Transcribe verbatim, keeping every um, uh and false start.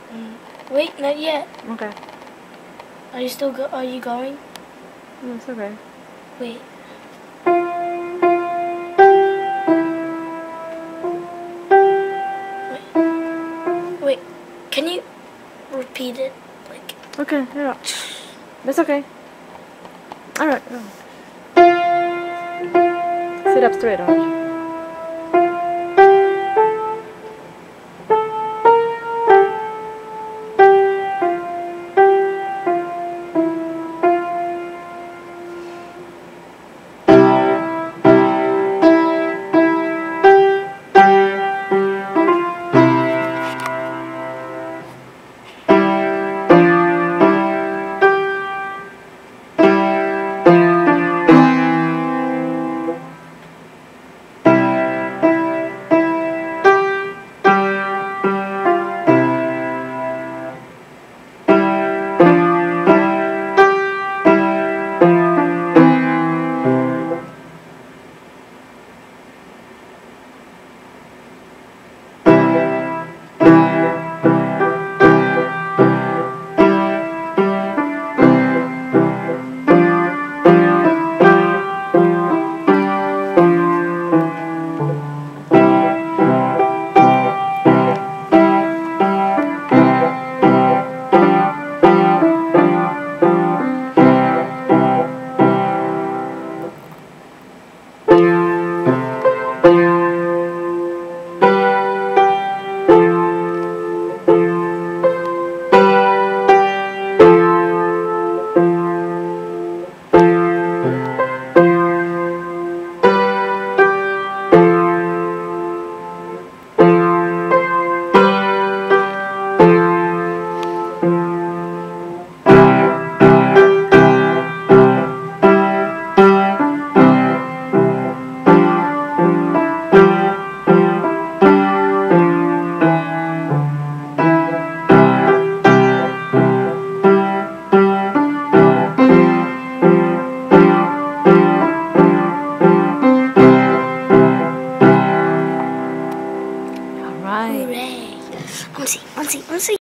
Mm. Wait, not yet. Okay. Are you still go? Are you going? No, it's okay. Wait. Wait. Wait. Can you repeat it? Like. Okay. Yeah. That's okay. All right. Go. Sit up straight, Archie. Hooray! One see, one see, one see.